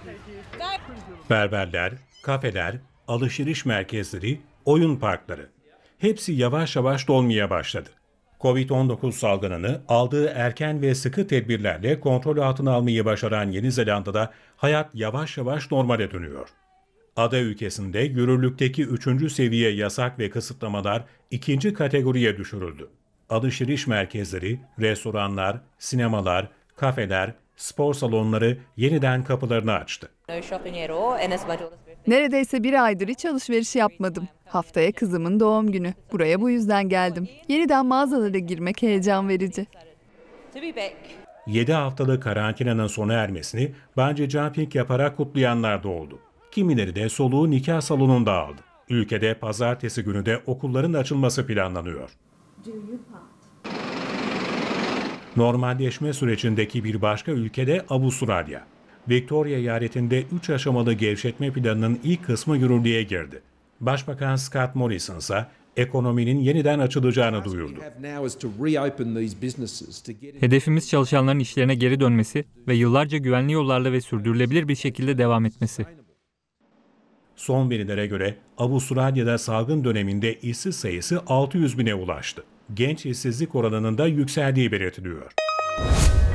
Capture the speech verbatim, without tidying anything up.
Berberler, kafeler, alışveriş merkezleri, oyun parkları. Hepsi yavaş yavaş dolmaya başladı. kovid on dokuz salgınını aldığı erken ve sıkı tedbirlerle kontrol altına almayı başaran Yeni Zelanda'da hayat yavaş yavaş normale dönüyor. Ada ülkesinde yürürlükteki üçüncü seviye yasak ve kısıtlamalar ikinci kategoriye düşürüldü. Alışveriş merkezleri, restoranlar, sinemalar, kafeler, spor salonları yeniden kapılarını açtı. Neredeyse bir aydır hiç alışveriş yapmadım. Haftaya kızımın doğum günü. Buraya bu yüzden geldim. Yeniden mağazalara girmek heyecan verici. yedi haftalık karantinanın sona ermesini bungee jumping yaparak kutlayanlar da oldu. Kimileri de soluğu nikah salonunda aldı. Ülkede pazartesi günü de okulların açılması planlanıyor. Normalleşme sürecindeki bir başka ülkede Avustralya. Victoria eyaletinde üç aşamalı gevşetme planının ilk kısmı yürürlüğe girdi. Başbakan Scott Morrison ise ekonominin yeniden açılacağını duyurdu. Hedefimiz çalışanların işlerine geri dönmesi ve yıllarca güvenli yollarla ve sürdürülebilir bir şekilde devam etmesi. Son verilere göre Avustralya'da salgın döneminde işsiz sayısı altı yüz bine ulaştı. Genç işsizlik oranının da yükseldiği belirtiliyor.